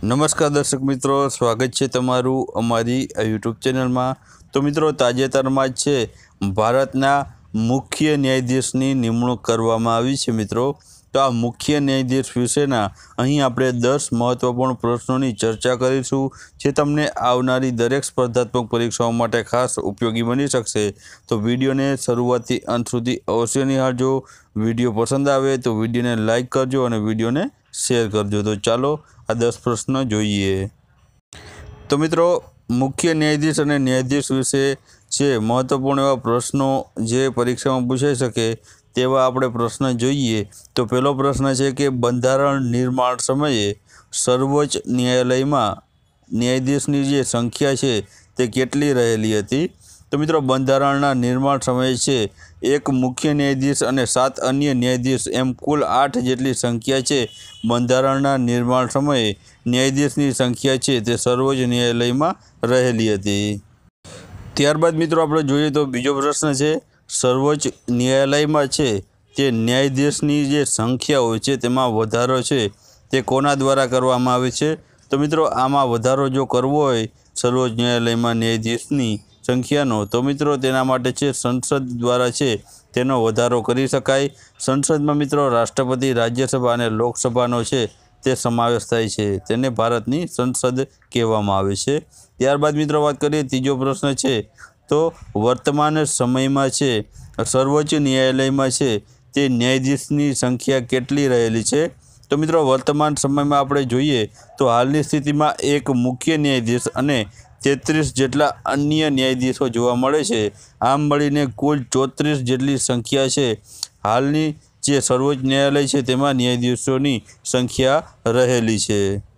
नमस्कार दर्शक मित्रों, स्वागत है तमारू अमारी यूट्यूब चेनल में। तो मित्रों, ताजेतर में छे भारतना मुख्य न्यायाधीशनी निमणूक करवामां आवी छे। मित्रों, तो आ मुख्य न्यायाधीश विशेना अहीं आपणे 10 महत्वपूर्ण प्रश्नों की चर्चा करीशुं, जे तमने आवनारी दरेक स्पर्धात्मक परीक्षाओं माटे खास उपयोगी बनी शकशे। तो विडियो ने शरूआतथी अंत सुधी अवश्य निहाळजो। विडियो पसंद आवे तो विडियो ने लाइक करजो और विडियो ने शेर करजो। तो चलो आ 10 प्रश्न जोईए। तो मित्रों, मुख्य न्यायाधीश और न्यायाधीश विषे छे महत्वपूर्ण एवा प्रश्नों जे परीक्षा में पूछाई सके तेवा आपणे प्रश्न जोईए। तो पहलो प्रश्न है कि बंधारण निर्माण समये सर्वोच्च न्यायालय में न्यायाधीशनी जे संख्या है ते केटली रहेली हती। तो मित्रों, बंधारणना निर्माण समय छे एक मुख्य न्यायाधीश और 7 अन्य न्यायाधीश एम कुल 8 जेटली संख्या है। बंधारणना निर्माण समय न्यायाधीशनी संख्या है ते सर्वोच्च न्यायालय में रहेली हती। त्यारबाद मित्रों आपणे जोईए तो बीजो प्रश्न है, सर्वोच्च न्यायालय में छे ते न्यायाधीशनी जे संख्या होय छे तेमां वधारो छे ते कोना द्वारा करवामां आवे छे। तो मित्रों, आमां वधारो जो करवो होय सर्वोच्च न्यायालय में न्यायाधीशनी संख्यानो, तो मित्रों तेना माटे छे संसद द्वारा छे तेनो वधारो करी शकाय। संसद में मित्रों राष्ट्रपति, राज्यसभा और लोकसभानो छे ते समावेश थाय छे, तेने भारतनी संसद कहेवामां आवे छे। त्यारबाद मित्रों बात करिए तीजो प्रश्न है, तो वर्तमान समय में छे सर्वोच्च न्यायालय में छे ते न्यायाधीशनी संख्या केटली रहेली छे। तो मित्रों, वर्तमान समय में आपणे जोईए तो हालनी स्थिति में एक मुख्य न्यायाधीश अने 33 जेटला अन्य न्यायाधीशों जोवा मळे छे। आम मळीने कुल 34 जेटली संख्या है। हालनी जे सर्वोच्च न्यायालय है तेमां न्यायाधीशोनी संख्या रहेली छे।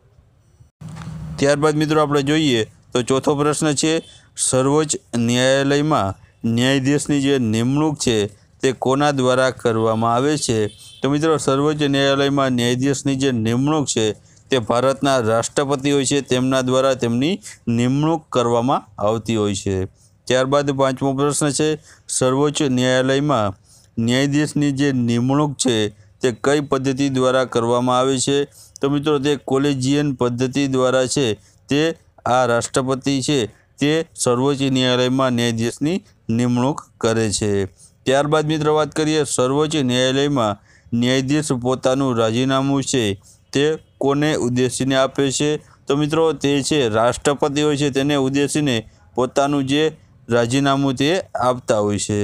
त्यारबाद मित्रों आपणे जोईए तो चौथो प्रश्न है, सर्वोच्च न्यायालय में न्यायाधीशनी जे निमणूक है ते कोना द्वारा करवामां आवे छे। तो मित्रों, सर्वोच्च न्यायालय में न्यायाधीशनी जे निमणूक है ते भारतना राष्ट्रपति होय छे तेमना द्वारा तेमनी निमणूक करवामां आवती होय छे। त्यारबाद पांचमो प्रश्न है, सर्वोच्च न्यायालय में न्यायाधीशनी जे निमणूक है ते कई पद्धति द्वारा करवामां आवे छे। तो मित्रों, ते कोलेजियन पद्धति द्वारा छे ते आ राष्ट्रपति है ते सर्वोच्च न्यायालय में न्यायाधीशनी निमणूक करे छे। त्यारबाद मित्रों बात करिए सर्वोच्च न्यायालय में न्यायाधीश पोतानुं राजीनामું छे ते कोने उद्देशीने आपे छे। तो मित्रों, ते छे राष्ट्रपति होय छे तेने उद्देशीने पोतानुं जे राजीनामुं ते आपता होय छे।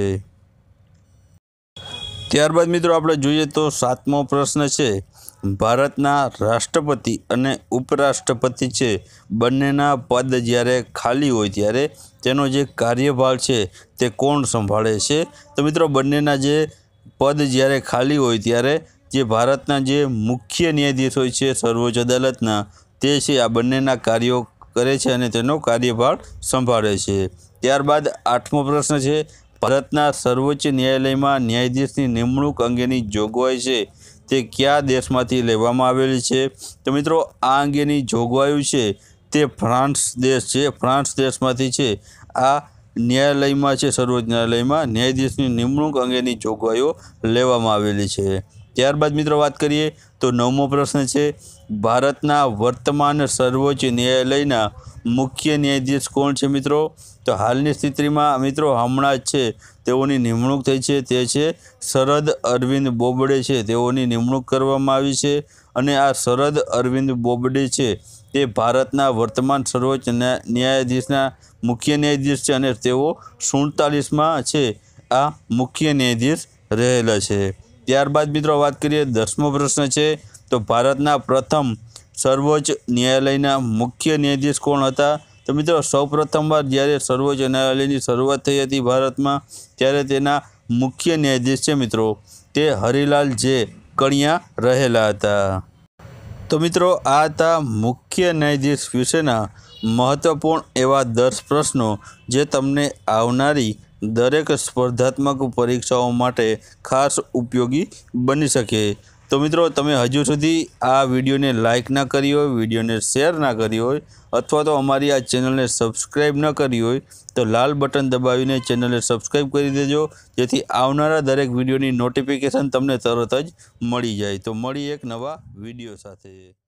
त्यारबाद मित्रों आपणे जोईए तो सातमो प्रश्न है, भारतना राष्ट्रपति अने उपराष्ट्रपति छे बंनेना पद ज्यारे खाली होय त्यारे तेनो जे कार्यभार छे ते कोण संभाळे छे। तो मित्रों, बंनेना जे पद ज्यारे खाली होय त्यारे जे भारतना जे मुख्य न्यायाधीश होय छे सर्वोच्च अदालतना ते छे आ बंनेना कार्यों करे छे अने तेनो कार्यभार संभाळे छे। त्यारबाद आठमो प्रश्न है, भारतना सर्वोच्च न्यायालय में न्यायाधीशनी निमणूक अंगेनी जोगवाई छे ते क्या देशमांथी लेवामां आवेली छे। तो मित्रों, आ अंगेनी जोगवाईओ छे ते फ्रांस देश छे। फ्रांस देशमांथी छे आ न्यायालय में छे सर्वोच्च न्यायालय में न्यायाधीशनी निमणूक अंगेनी जोगवाईओ लेवामां आवेली छे। त्यारबाद मित्रों बात करिए तो नवमो प्रश्न है, भारतना वर्तमान सर्वोच्च न्यायालयना मुख्य न्यायाधीश कोण छे। मित्रों, तो हालनी स्थिति में मित्रों हमणां ज छे तेओनी निमणूक थई छे ते छे शरद अरविंद बोबडे छे, तेओनी निमणूक करवामां आवी छे अने आ शरद अरविंद बोबडे छे ते भारतना वर्तमान सर्वोच्च न्यायाधीशना मुख्य न्यायाधीश छे अने तेओ 47मां छे आ मुख्य न्यायाधीश रहेला छे। त्यारबाद मित्रों बात करिए 10मो प्रश्न है, तो भारतना प्रथम सर्वोच्च न्यायालयना मुख्य न्यायाधीश कोण हता। तो मित्रों, सौ प्रथम बार ज्यारे सर्वोच्च न्यायालयनी शरूआत थई हती भारत में त्यारे तेना मुख्य न्यायाधीश छे मित्रों ते हरिलाल जे कणिया रहेला हता। तो मित्रों, आ था मुख्य न्यायाधीश विशेना महत्वपूर्ण एवा 10 प्रश्नों जे तमने आवनारी दरेक स्पर्धात्मक परीक्षाओं माटे खास उपयोगी बनी सके। तो मित्रों, तमे हजू सुधी आ विडियो ने लाइक ना करी होय, विडियो ने शेर ना करी होय अथवा तो अमारी आ चेनल ने सब्सक्राइब न करी होय तो लाल बटन दबावीने चेनल ने सब्सक्राइब करी देजो, जेथी आवनारा दरेक विडियोनी नोटिफिकेशन तमने तरत ज मळी जाय। तो मळी एक नवा विडियो साथे।